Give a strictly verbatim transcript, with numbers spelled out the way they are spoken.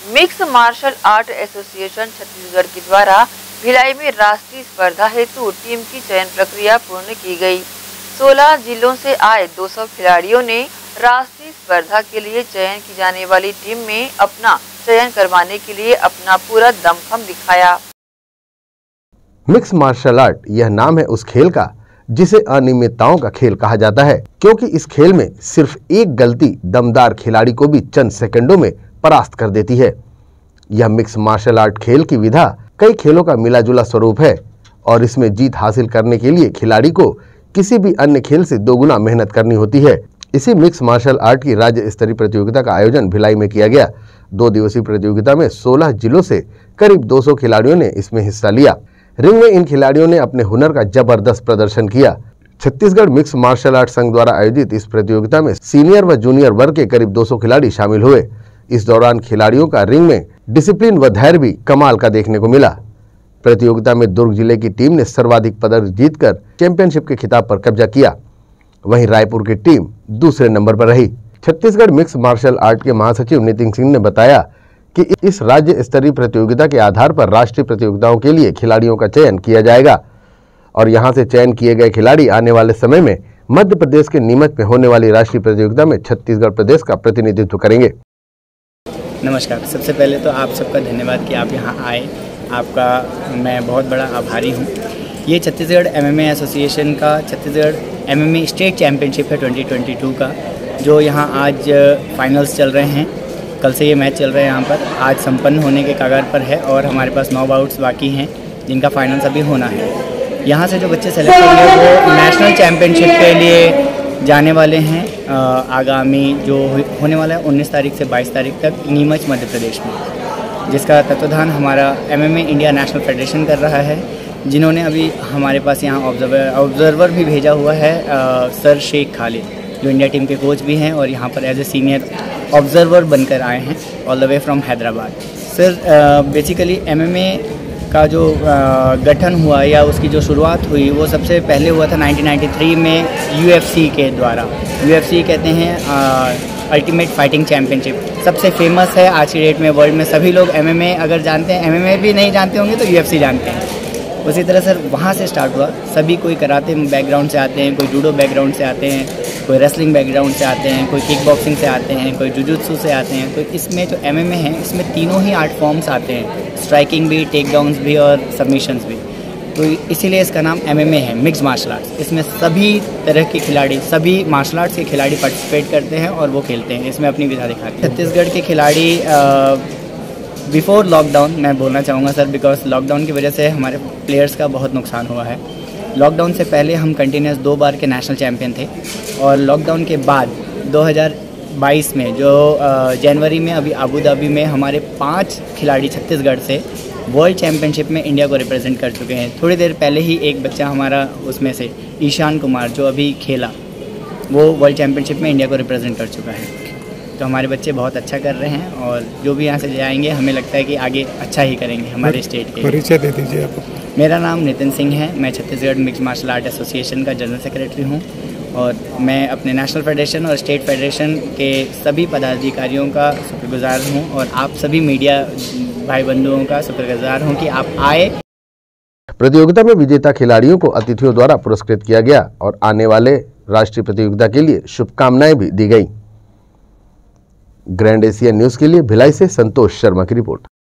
Mix martial art association Chhattisgarh के द्वारा भिलाई में राष्ट्रीय स्पर्धा हेतु टीम की चयन प्रक्रिया पूर्ण की गई। सोलह जिलों से आए दो सौ खिलाड़ियों ने राष्ट्रीय स्पर्धा के लिए चयन की जाने वाली टीम में अपना चयन करवाने के लिए अपना पूरा दमखम दिखाया। मिक्स मार्शल आर्ट यह नाम है उस खेल का जिसे अनियमितताओं का खेल कहा जाता है, क्योंकि इस खेल में सिर्फ एक गलती दमदार खिलाड़ी को भी चंद सेकंडों में परास्त कर देती है। यह मिक्स मार्शल आर्ट खेल की विधा कई खेलों का मिला जुला स्वरूप है और इसमें जीत हासिल करने के लिए खिलाड़ी को किसी भी अन्य खेल से दोगुना मेहनत करनी होती है। इसी मिक्स मार्शल आर्ट की राज्य स्तरीय प्रतियोगिता का आयोजन भिलाई में किया गया। दो दिवसीय प्रतियोगिता में सोलह जिलों से करीब दो सौ खिलाड़ियों ने इसमें हिस्सा लिया। रिंग में इन खिलाड़ियों ने अपने हुनर का जबरदस्त प्रदर्शन किया। छत्तीसगढ़ मिक्स मार्शल आर्ट संघ द्वारा आयोजित इस प्रतियोगिता में सीनियर व जूनियर वर्ग के करीब दो सौ खिलाड़ी शामिल हुए। इस दौरान खिलाड़ियों का रिंग में डिसिप्लिन व धैर्य भी कमाल का देखने को मिला। प्रतियोगिता में दुर्ग जिले की टीम ने सर्वाधिक पदक जीतकर चैंपियनशिप के खिताब पर कब्जा किया। वहीं रायपुर की टीम दूसरे नंबर पर रही। छत्तीसगढ़ मिक्स मार्शल आर्ट के महासचिव नितिन सिंह ने बताया कि इस राज्य स्तरीय प्रतियोगिता के आधार पर राष्ट्रीय प्रतियोगिताओं के लिए खिलाड़ियों का चयन किया जाएगा और यहां से चयन किए गए खिलाड़ी आने वाले समय में मध्य प्रदेश के नीमच में होने वाली राष्ट्रीय प्रतियोगिता में छत्तीसगढ़ प्रदेश का प्रतिनिधित्व करेंगे। नमस्कार, सबसे पहले तो आप सबका धन्यवाद कि आप यहाँ आए। आपका मैं बहुत बड़ा आभारी हूँ। ये छत्तीसगढ़ एमएमए एसोसिएशन का छत्तीसगढ़ एमएमए स्टेट चैम्पियनशिप है ट्वेंटी ट्वेंटी टू का, जो यहाँ आज फाइनल्स चल रहे हैं। कल से ये मैच चल रहे हैं यहाँ पर, आज संपन्न होने के कगार पर है और हमारे पास नौ बाउट्स बाकी हैं जिनका फाइनल्स अभी होना है। यहाँ से जो बच्चे सेलेक्ट होंगे वो नेशनल चैम्पियनशिप के लिए जाने वाले हैं। आगामी जो होने वाला है उन्नीस तारीख से बाईस तारीख तक नीमच मध्य प्रदेश में, जिसका तत्वाधान हमारा एमएमए इंडिया नेशनल फेडरेशन कर रहा है, जिन्होंने अभी हमारे पास यहाँ ऑब्जर्वर ऑब्जर्वर भी भेजा हुआ है, आ, सर शेख खालिद, जो इंडिया टीम के कोच भी हैं और यहाँ पर एज ए सीनियर ऑब्जर्वर बनकर आए हैं all the way from Hyderabad. Sir basically MMA का जो आ, गठन हुआ या उसकी जो शुरुआत हुई वो सबसे पहले हुआ था नाइनटीन नाइंटी थ्री में यूएफसी के द्वारा। यूएफसी कहते हैं अल्टीमेट फाइटिंग चैम्पियनशिप, सबसे फेमस है आज की डेट में वर्ल्ड में। सभी लोग एमएमए अगर जानते हैं, एमएमए भी नहीं जानते होंगे तो यूएफसी जानते हैं। उसी तरह सर वहाँ से स्टार्ट हुआ। सभी कोई कराटे बैकग्राउंड से आते हैं, कोई जूडो बैकग्राउंड से आते हैं, कोई रेसलिंग बैकग्राउंड से आते हैं, कोई किक बॉक्सिंग से आते हैं, कोई जुजुत्सु से आते हैं। तो इसमें जो एमएमए है इसमें तीनों ही आर्ट फॉर्म्स आते हैं, स्ट्राइकिंग भी, टेक डाउन्स भी और सबमिशंस भी। तो इसीलिए इसका नाम एमएमए है, मिक्स मार्शल आर्ट्स। इसमें सभी तरह के खिलाड़ी, सभी मार्शल आर्ट्स के खिलाड़ी पार्टिसिपेट करते हैं और वो खेलते हैं, इसमें अपनी विधा दिखाते हैं। छत्तीसगढ़ के खिलाड़ी बिफोर लॉकडाउन मैं बोलना चाहूँगा सर, बिकॉज लॉकडाउन की वजह से हमारे प्लेयर्स का बहुत नुकसान हुआ है। लॉकडाउन से पहले हम कंटिन्यूस दो बार के नेशनल चैम्पियन थे और लॉकडाउन के बाद दो हज़ार बाईस में जो जनवरी में अभी अबू धाबी में हमारे पांच खिलाड़ी छत्तीसगढ़ से वर्ल्ड चैम्पियनशिप में इंडिया को रिप्रेजेंट कर चुके हैं। थोड़ी देर पहले ही एक बच्चा हमारा उसमें से ईशान कुमार जो अभी खेला, वो वर्ल्ड चैम्पियनशिप में इंडिया को रिप्रेजेंट कर चुका है। तो हमारे बच्चे बहुत अच्छा कर रहे हैं और जो भी यहाँ से जाएंगे हमें लगता है कि आगे अच्छा ही करेंगे हमारे स्टेट के। परिचय दे दीजिए आप। मेरा नाम नितिन सिंह है, मैं Chhattisgarh mix martial art association का जनरल सेक्रेटरी हूँ और मैं अपने नेशनल फेडरेशन और स्टेट फेडरेशन के सभी पदाधिकारियों का शुक्रगुजार हूँ और आप सभी मीडिया भाई बंधुओं का शुक्रगुजार हूँ कि आप आए। प्रतियोगिता में विजेता खिलाड़ियों को अतिथियों द्वारा पुरस्कृत किया गया और आने वाले राष्ट्रीय प्रतियोगिता के लिए शुभकामनाएं भी दी गई। ग्रैंड एशिया न्यूज के लिए भिलाई से संतोष शर्मा की रिपोर्ट।